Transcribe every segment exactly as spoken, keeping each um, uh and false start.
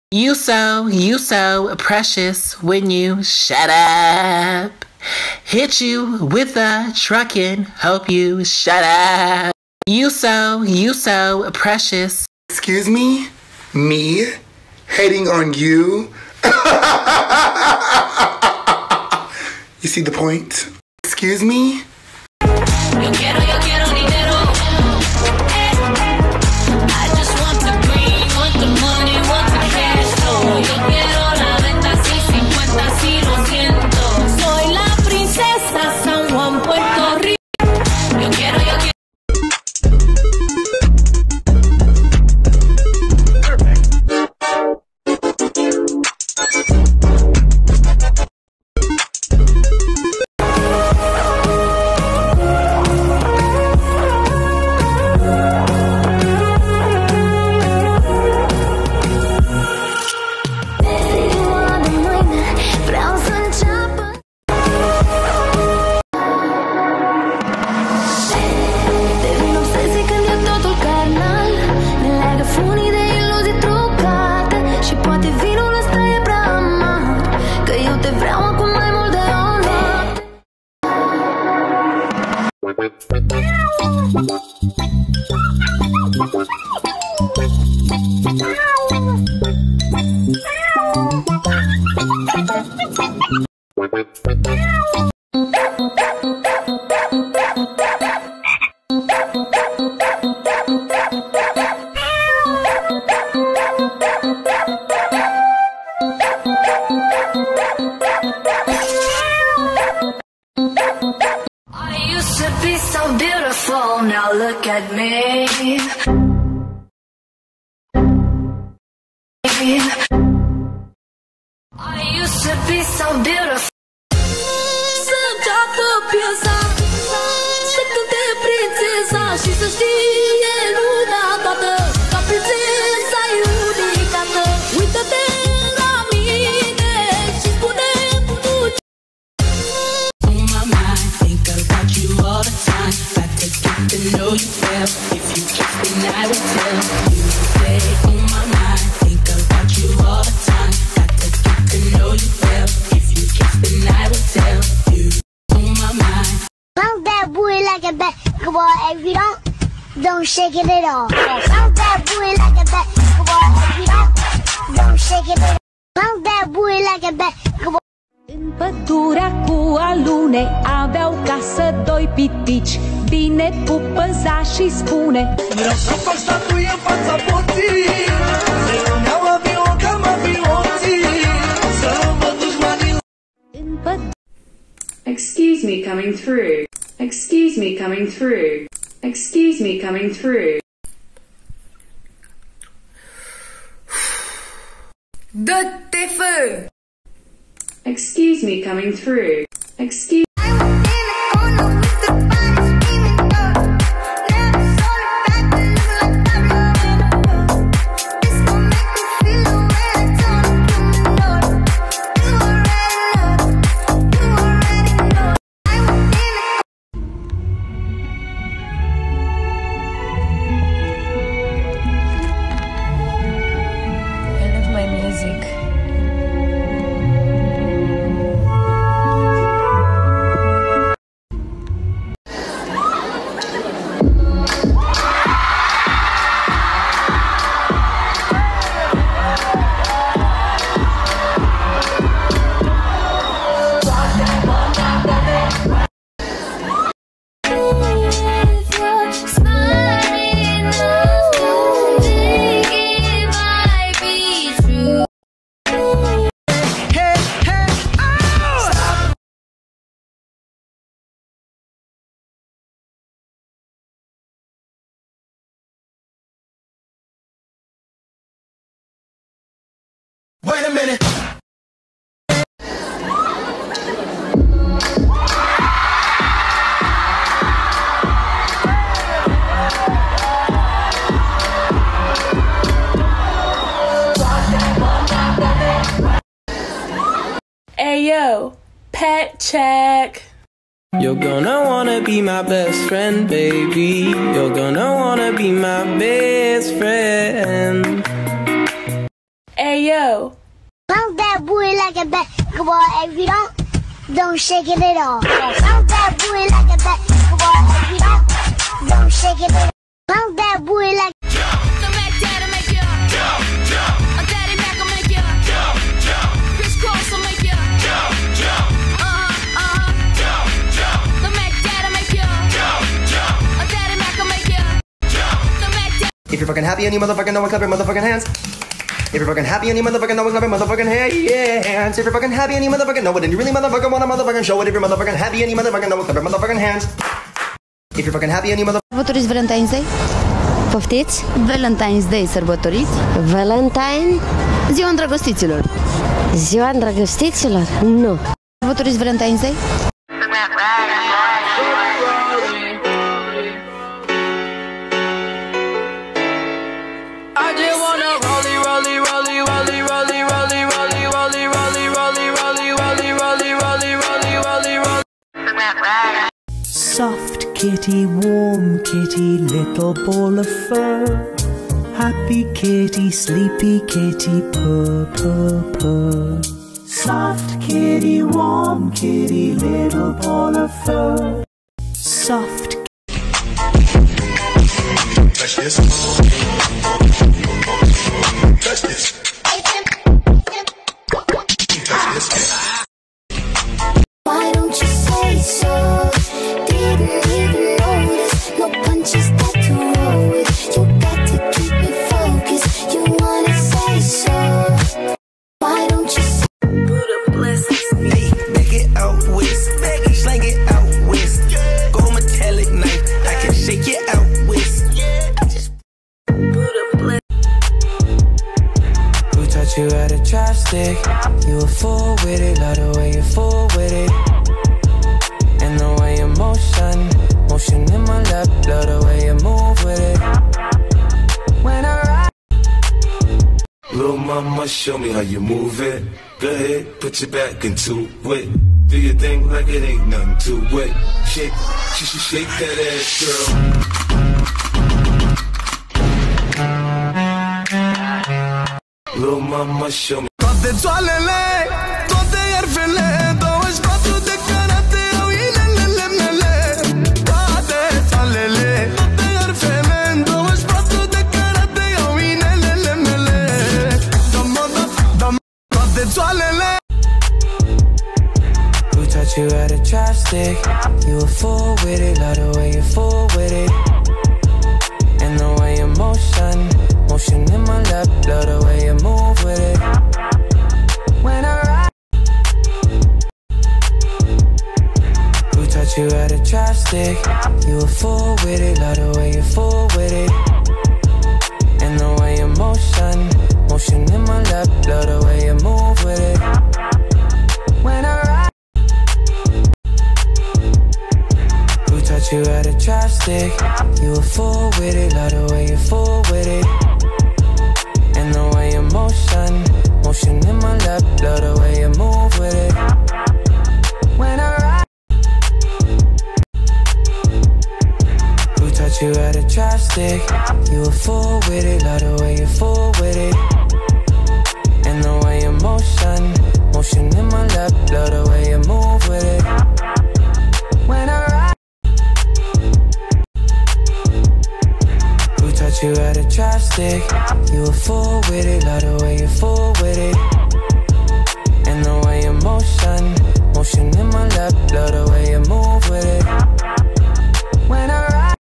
You so, you so precious when you shut up. Hit you with a truck and hope you shut up. You so, you so precious. Excuse me? Me? Hating on you? You see the point? Excuse me? Yo quiero, yo quiero dinero. I just want the green, want the money, want the cash flow. Yo quiero la venta, sí, cincuenta, sí, lo siento. Soy la princesa San Juan, Puerto Rico. Yo quiero, yo quiero. I used to be so beautiful, now look at me. I used to be so beautiful. Să înceapă piesa, să cânte prințesa și să știe lumea toată că prințesa e unicată. Uită-te la mine și spune-mi tu. On my mind, think about you all the time. Got to get to know you well. If you kiss me, I will tell you. Stay on my mind, think about you all the time. Got to get to know you well. If you kiss me, I will tell you. On my mind. Bounce that booty like a basketball. If you don't, don't shake it at all. Bounce that booty like a basketball. If you don't, don't shake it at all. Bounce that booty like a basketball. În pădurea cu alune aveau casă doi pitici. Bine pupăza și spune: vreau să fac statuie în fața porții, să-mi iau avion ca avionții, să mă dușmanii. În pădurea. Excuse me coming through. Excuse me coming through. Excuse me coming through. Dă-te fă! Excuse me coming through. Excuse Wait a minute. Ayo, pet check. You're gonna wanna be my best friend, baby. You're gonna wanna be my best friend. Ayo. Bounce that booty like a basketball. If you don't, don't shake it at all. Bounce that booty like a basketball. If you don't, don't shake it at all. Bounce that booty like. The Mac Daddy make ya. A Daddy Mac will make ya. Chris Cross will make ya. Uh huh, uh huh. The Mac Daddy make ya. A Daddy Mac will make ya. The Mac Daddy. If you're fucking happy and you motherfucking know it, clap your motherfucking hands. If you're fucking happy and you motherfucking know it, clap your motherfucking hands. If you're fucking happy and you motherfucking know it, and you really motherfucking wanna motherfucking show it. If you're motherfucking happy and you motherfucking know it, clap your motherfucking hands. If you're fucking happy and you mother. Sărbătoriți Valentine's Day? Poftiți? Valentine's Day sărbătoriți? Valentine? Ziua îndrăgostiților. Ziua îndrăgostiților? Nu. Sărbătoriți Valentine's Day? Soft kitty, warm kitty, little ball of fur. Happy kitty, sleepy kitty, purr, purr, purr. Soft kitty, warm kitty, little ball of fur. Soft. Touch this. Touch this. Touch this. Why don't you say so? Didn't even notice. No punches that to roll with. You got to keep me focused. You wanna say so? Why don't you say? Buddha blessings. Hey, back it out west. Back it, slang it out west. Go metallic knife. I can shake it out west. Buddha blessings. Who taught you how to chopstick? You a fool with it, love the way you fool with it. And the way you motion, motion in my lap, love the way you move with it. When I ride. Little mama, show me how you move it. Go ahead, put your back into it. Do your thing like it ain't nothing to it. Shake, sh sh shake that ass, girl. Little mama, show me. Toate țoalele, toate iarfele, douăzeci și patru de carate au inelele mele. Toate țoalele, toate iarfele, douăzeci și patru de carate au inelele mele. Dă-mă, dă-mă, toate țoalele. Who taught you how to chopstick? You a fool with it, love the way you fool with it. And the way you motion, motion in my lap, love the way you move with it. When I ride. Who taught you how to chopstick? You a fool with it, love the way you fool with it. And the way you motion, motion in my lap, love the way you move with it. When I ride. Who taught you how to chopstick? You a fool with it, love the way you fool with it. And the way you motion, motion in my lap, love the way you move with it. When I ride. Who taught you how to chopstick? You a fool with it, love the way you fool with it. And the way you motion, motion in my lap, love the way you move with it. When I ride. Who taught you how to chopstick? You a fool with it, love the way you fool with it. And the way you motion, motion in my lap, love the way you move with it. When I ride.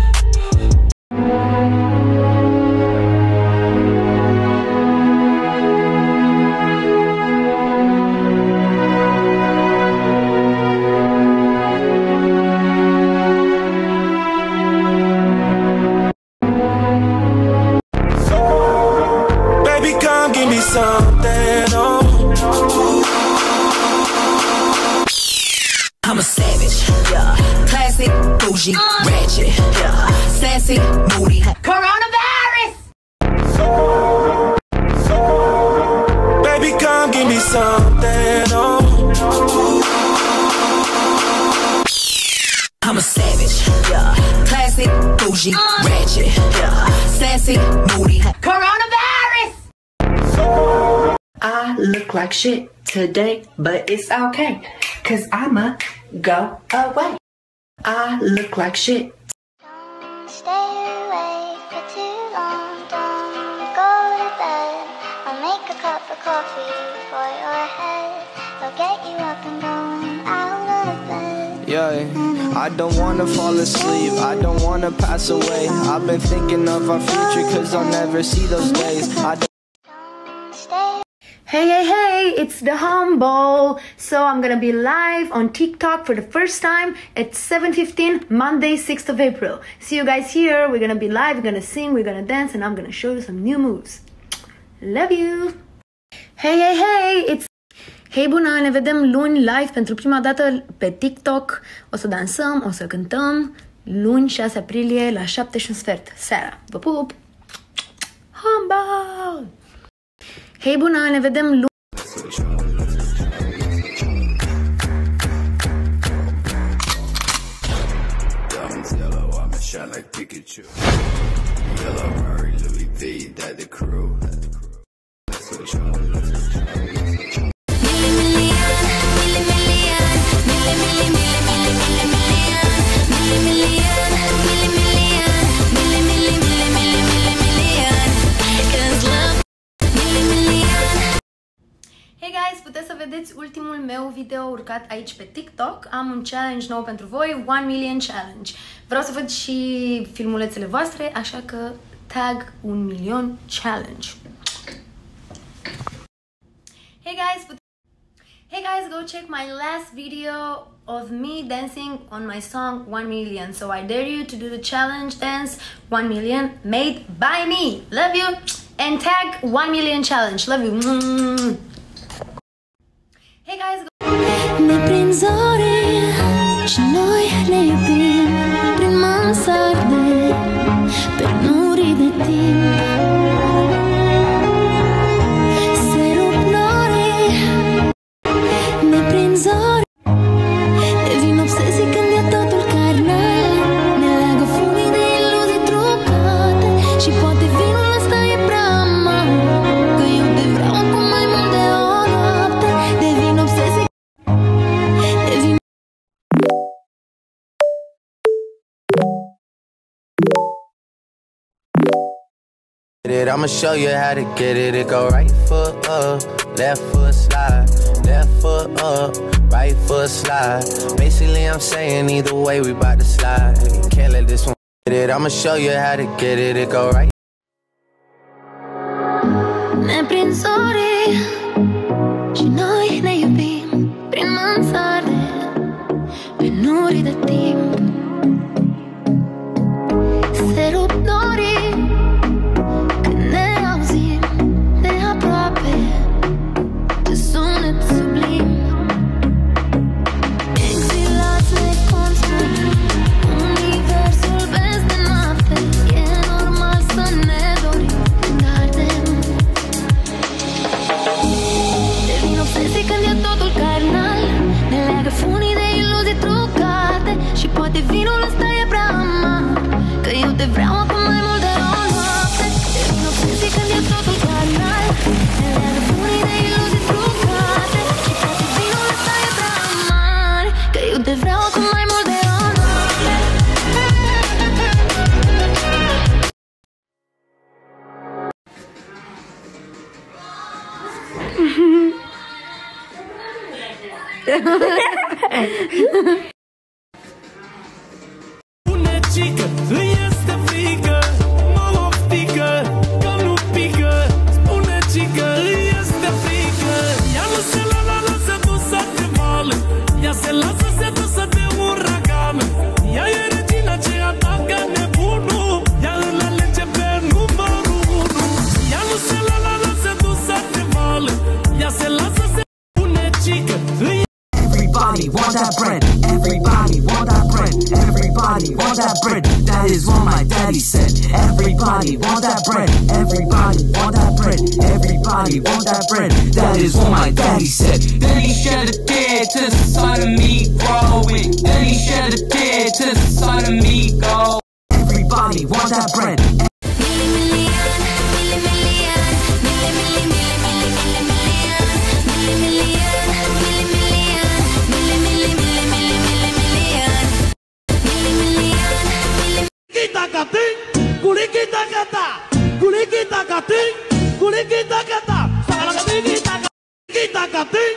Something, oh. I'm a savage, yeah. Classic, bougie, ratchet, yeah. Sassy, moody. Coronavirus. Baby, come give me something, oh. I'm a savage, yeah. Classic, bougie, ratchet, yeah. Sassy, moody. Coronavirus. I look like shit today, but it's okay, cause I'ma go away. I look like shit. Don't stay awake for too long, don't go to bed. I'll make a cup of coffee for your head. I'll get you up and going out of bed. Yeah, I don't wanna fall asleep, I don't wanna pass away. I've been thinking of our future cause I'll never see those days. I don't Hey, hey, hey, it's the Humble. So I'm gonna be live on TikTok for the first time at seven fifteen, Monday, sixth of April. See you guys here. We're gonna be live, we're gonna sing, we're gonna dance, and I'm gonna show you some new moves. Love you. Hey, hey, hey, it's... Hei, bună, ne vedem luni live pentru prima dată pe TikTok. O să dansăm, o să cântăm. Luni, șase aprilie, la șapte și un sfert seara. Vă pup! Humble! Hei, bună, ne vedem luni. Hey guys, puteți să vedeți ultimul meu video urcat aici pe TikTok. Am un challenge nou pentru voi, one million challenge. Vreau să văd și filmulețele voastre, așa că tag un milion challenge. Hey guys, put Hey guys, go check my last video of me dancing on my song one million. So I dare you to do the challenge dance one million made by me. Love you and tag one million challenge. Love you. Mm. Hey guys, go. Ne prind zori și noi ne iubim prin mansarde, penurii de timp. Se rup norii, ne prind zori, devin obsesii când e totul carnal. Ne leagă funii de iluzii trucate și poate vinul ăsta e prea mare, că eu te vreau acum mai mult de o noapte. Devin obsesii, devin... I'ma show you how to get it. It go right foot up, left foot slide, left foot up, right foot slide. Basically, I'm saying either way we bout to slide. Can't let this one get it. I'ma show you how to get it. It go right. Ne prind zorii și noi ne iubim prin mansarde, penurii de timp. Se rup norii când ne auzim de aproape, ce sunet sublim. Exilați ne construim universul vezi de noapte. E normal să ne dorim când ardem. Devin obsesii când e totul carnal. Ne leagă funii de iluzii trucate și poate vinul ăsta e prea amar, că eu te vreau acum mai mult de o noapte. Devin obsesii când e totul carnal. Ne leagă funii de iluzii trucate și poate vinul ăsta e prea amar, că eu te vreau acum mai mult de o noapte. Bunecică, îi este frică, mă oftică, că nu pică. Bunecică, îi este frică, ea nu se la la lasă dusă de vală, ea se lasă se dusă de uragan. Ea e regina ce atacă nebunul, ea îl alege pe numărul unu. Ea nu se la la lasă dusă de vală, ea se lasă se... Bunecică, îi... Everybody want that bread. Everybody want that bread. Everybody want that bread. That is what my daddy said. Everybody want that bread. Everybody want that bread. Everybody want that bread. That is what my daddy said. Then he shed a tear to the side of me growing. Then he shed a tear to the side of me go. Everybody want that bread. Kulikita-kata, kulikita-kating, kulikita-kata, sakalakating-kita-kating.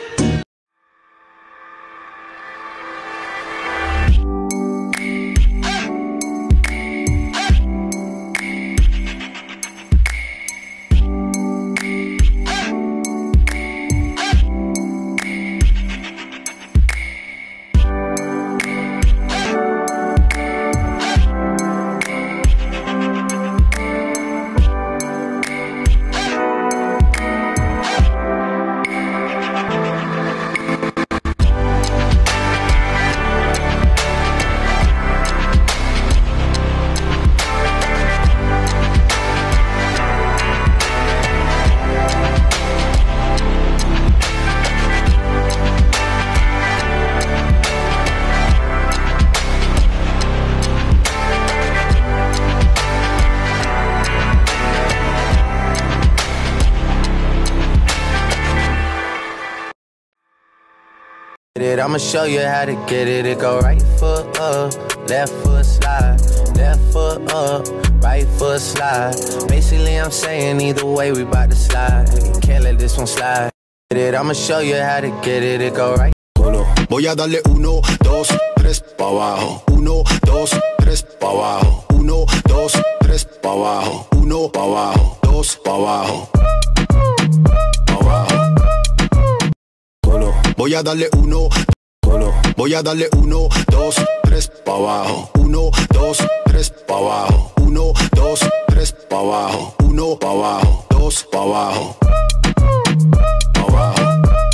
I'ma show you how to get it. It go right foot up, left foot slide, left foot up, right foot slide. Basically, I'm saying either way, we bout to slide. Can't let this one slide. I'ma show you how to get it. It go right. Voy a darle uno, dos, tres pa' abajo. Uno, dos, tres pa' abajo. Uno, dos, tres pa' abajo. Uno pa' abajo, dos pa' abajo. Pa' abajo. Voy a darle uno. Voy a darle uno, dos, tres pa' abajo. Uno, dos, tres pa' abajo. Uno, dos, tres pa' abajo. Uno pa' abajo, dos pa' abajo. Pa' abajo.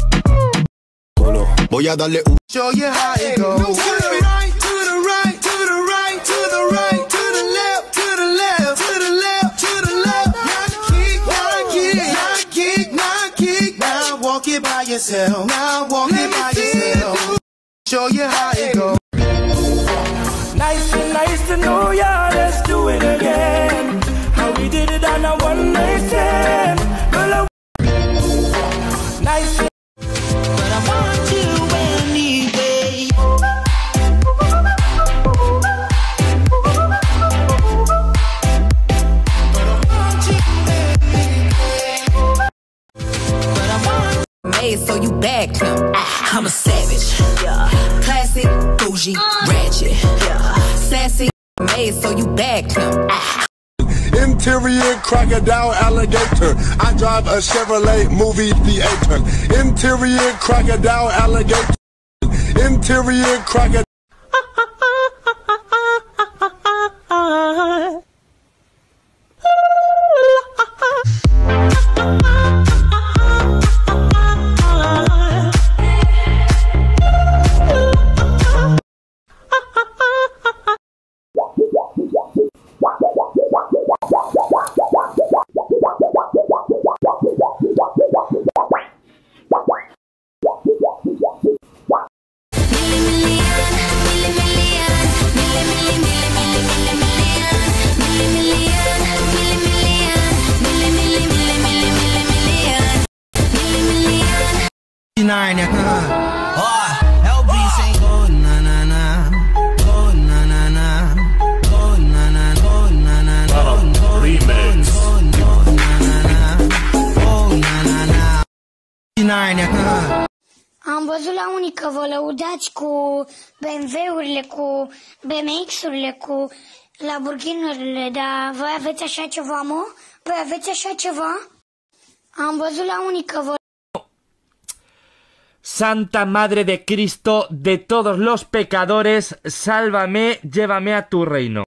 Voy a darle un. Show you how it goes. To the right, to the right, to the right, to the right, to the left, to the left, to the left, to the left. Now kick, now kick, now kick, now kick. Now walk it by yourself. Now walk it by yourself. Show you how it goes. Nice and nice to know ya. Let's do it again. How we did it on a one night stand. Well, nice. But I want you anyway. But I want you anyway. But I want. Made so you bagged him. I'm a savage. Yeah. Classic, bougie, ratchet. Yeah. Sassy, made so you bagged him. Interior crocodile alligator. I drive a Chevrolet movie theater. Interior crocodile alligator. Interior crocodile. Nine, huh? Oh, L B saying go na na na, go na na na, go na na, go na na, go na na, nine, huh? Am văzut la unii că vă lăudați cu B M W-urile, cu B M X-urile, cu Lamborghini-urile, dar voi aveți așa ceva, mă? Voi aveți așa ceva? Am văzut la unii că vă... Santa Madre de Cristo, de todos los pecadores, sálvame, llévame a tu reino.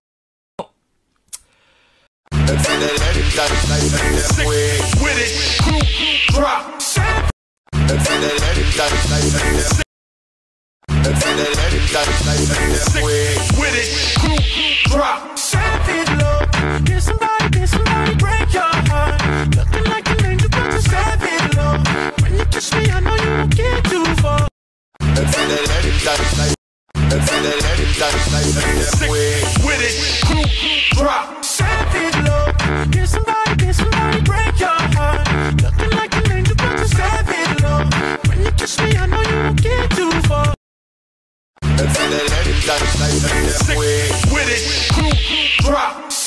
With it, drop.